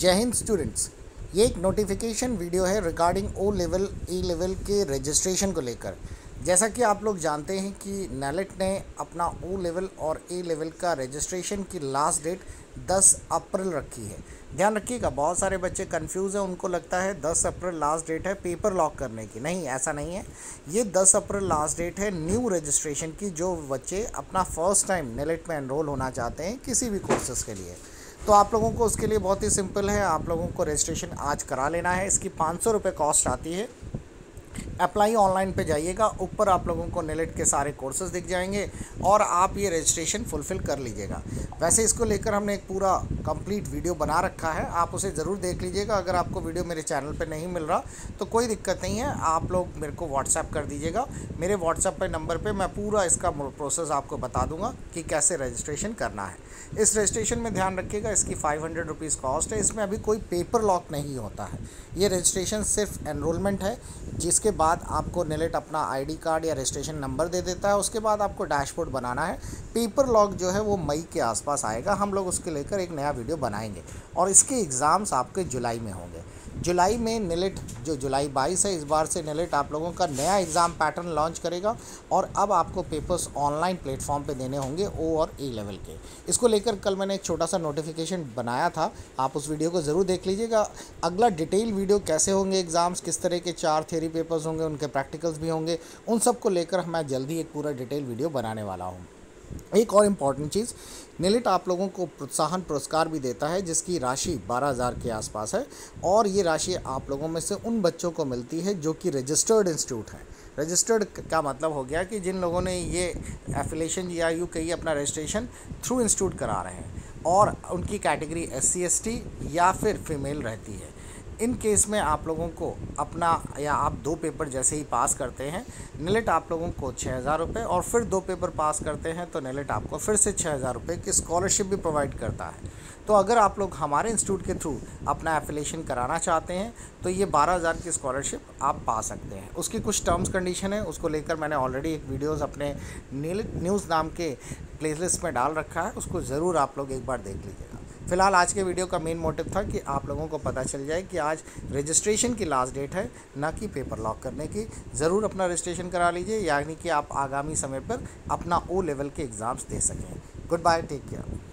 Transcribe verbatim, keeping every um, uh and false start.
जय हिंद स्टूडेंट्स। ये एक नोटिफिकेशन वीडियो है regarding O level E level के रजिस्ट्रेशन को लेकर। जैसा कि आप लोग जानते हैं कि नेलेट ने अपना ओ लेवल और ए लेवल का रजिस्ट्रेशन की लास्ट डेट दस अप्रैल रखी है। ध्यान रखिएगा, बहुत सारे बच्चे कंफ्यूज हैं, उनको लगता है दस अप्रैल लास्ट डेट है पेपर लॉक करने की। नहीं, ऐसा नहीं है। ये दस अप्रैल लास्ट डेट है न्यू रजिस्ट्रेशन की, जो बच्चे अपना फर्स्ट टाइम नेलेट में एनरोल होना चाहते हैं किसी भी कोर्सेज़ के लिए। तो आप लोगों को उसके लिए बहुत ही सिंपल है, आप लोगों को रजिस्ट्रेशन आज करा लेना है। इसकी पाँच सौ रुपये कॉस्ट आती है। अप्लाई ऑनलाइन पे जाइएगा, ऊपर आप लोगों को नेलेट के सारे कोर्सेज दिख जाएंगे और आप ये रजिस्ट्रेशन फुलफ़िल कर लीजिएगा। वैसे इसको लेकर हमने एक पूरा कंप्लीट वीडियो बना रखा है, आप उसे ज़रूर देख लीजिएगा। अगर आपको वीडियो मेरे चैनल पे नहीं मिल रहा तो कोई दिक्कत नहीं है, आप लोग मेरे को व्हाट्सएप कर दीजिएगा। मेरे व्हाट्सएप पे नंबर पे मैं पूरा इसका प्रोसेस आपको बता दूंगा कि कैसे रजिस्ट्रेशन करना है। इस रजिस्ट्रेशन में ध्यान रखिएगा, इसकी फाइव हंड्रेड रुपीज़ कॉस्ट है। इसमें अभी कोई पेपर लॉक नहीं होता है। ये रजिस्ट्रेशन सिर्फ एनरोलमेंट है, जिसके बाद आपको नेलेट अपना आईडी कार्ड या रजिस्ट्रेशन नंबर दे देता है। उसके बाद आपको डैशबोर्ड बनाना है। पेपर लॉक जो है वो मई के आसपास आएगा, हम लोग उसके लेकर एक नया वीडियो बनाएंगे और इसके एग्ज़ाम्स आपके जुलाई में होंगे। जुलाई में नेलेट जो जुलाई बाईस है, इस बार से नेलेट आप लोगों का नया एग्ज़ाम पैटर्न लॉन्च करेगा और अब आपको पेपर्स ऑनलाइन प्लेटफॉर्म पे देने होंगे ओ और ए लेवल के। इसको लेकर कल मैंने एक छोटा सा नोटिफिकेशन बनाया था, आप उस वीडियो को ज़रूर देख लीजिएगा। अगला डिटेल वीडियो कैसे होंगे एग्ज़ाम्स, किस तरह के चार थ्योरी पेपर्स होंगे, उनके प्रैक्टिकल्स भी होंगे, उन सब को लेकर मैं जल्दी एक पूरा डिटेल वीडियो बनाने वाला हूँ। एक और इम्पॉर्टेंट चीज़, नेलेट आप लोगों को प्रोत्साहन पुरस्कार भी देता है, जिसकी राशि बारह हज़ार के आसपास है और ये राशि आप लोगों में से उन बच्चों को मिलती है जो कि रजिस्टर्ड इंस्टीट्यूट हैं। रजिस्टर्ड का मतलब हो गया कि जिन लोगों ने ये एफिलेशन या यूँ कहिए अपना रजिस्ट्रेशन थ्रू इंस्टीट्यूट करा रहे हैं और उनकी category S C S T या फिर फीमेल रहती है। इन केस में आप लोगों को अपना या आप दो पेपर जैसे ही पास करते हैं, नेलेट आप लोगों को छः हज़ार रुपये और फिर दो पेपर पास करते हैं तो नेलेट आपको फिर से छः हज़ार रुपये की स्कॉलरशिप भी प्रोवाइड करता है। तो अगर आप लोग हमारे इंस्टीट्यूट के थ्रू अपना एफिलेशन कराना चाहते हैं तो ये बारह हज़ार की स्कॉलरशिप आप पा सकते हैं। उसकी कुछ टर्म्स कंडीशन है, उसको लेकर मैंने ऑलरेडी एक वीडियोज़ अपने नेलेट न्यूज़ नाम के प्लेलिस्ट में डाल रखा है, उसको ज़रूर आप लोग एक बार देख लीजिएगा। फिलहाल आज के वीडियो का मेन मोटिव था कि आप लोगों को पता चल जाए कि आज रजिस्ट्रेशन की लास्ट डेट है, ना कि पेपर लॉक करने की। ज़रूर अपना रजिस्ट्रेशन करा लीजिए, यानी कि आप आगामी समय पर अपना ओ लेवल के एग्ज़ाम्स दे सकें। Good bye, take care.